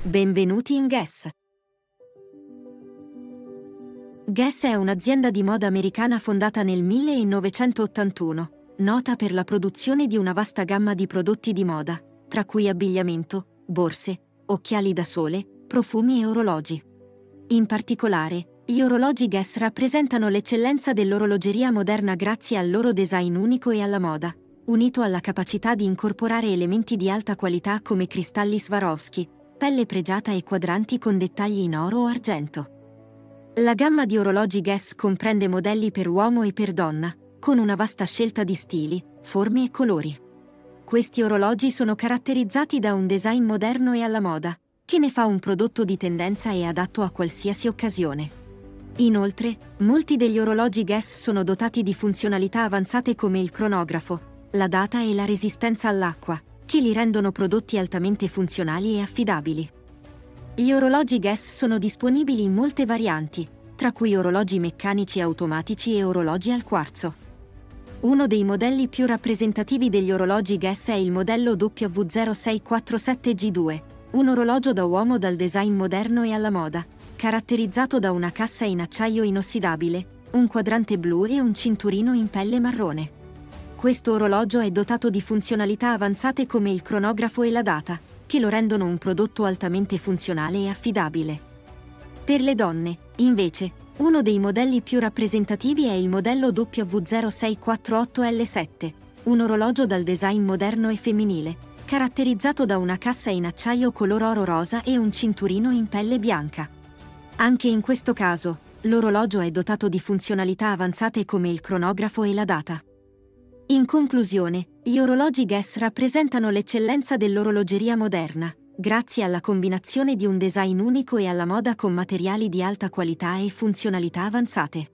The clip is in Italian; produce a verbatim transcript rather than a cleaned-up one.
Benvenuti in Guess. Guess è un'azienda di moda americana fondata nel millenovecentottantuno, nota per la produzione di una vasta gamma di prodotti di moda, tra cui abbigliamento, borse, occhiali da sole, profumi e orologi. In particolare, gli orologi Guess rappresentano l'eccellenza dell'orologeria moderna grazie al loro design unico e alla moda, unito alla capacità di incorporare elementi di alta qualità come cristalli Swarovski, pelle pregiata e quadranti con dettagli in oro o argento. La gamma di orologi Guess comprende modelli per uomo e per donna, con una vasta scelta di stili, forme e colori. Questi orologi sono caratterizzati da un design moderno e alla moda, che ne fa un prodotto di tendenza e adatto a qualsiasi occasione. Inoltre, molti degli orologi Guess sono dotati di funzionalità avanzate come il cronografo, la data e la resistenza all'acqua, che li rendono prodotti altamente funzionali e affidabili. Gli orologi Guess sono disponibili in molte varianti, tra cui orologi meccanici automatici e orologi al quarzo. Uno dei modelli più rappresentativi degli orologi Guess è il modello W zero sei quattro sette G due, un orologio da uomo dal design moderno e alla moda, caratterizzato da una cassa in acciaio inossidabile, un quadrante blu e un cinturino in pelle marrone. Questo orologio è dotato di funzionalità avanzate come il cronografo e la data, che lo rendono un prodotto altamente funzionale e affidabile. Per le donne, invece, uno dei modelli più rappresentativi è il modello W zero sei quattro otto L sette, un orologio dal design moderno e femminile, caratterizzato da una cassa in acciaio color oro rosa e un cinturino in pelle bianca. Anche in questo caso, l'orologio è dotato di funzionalità avanzate come il cronografo e la data. In conclusione, gli orologi Guess rappresentano l'eccellenza dell'orologeria moderna, grazie alla combinazione di un design unico e alla moda con materiali di alta qualità e funzionalità avanzate.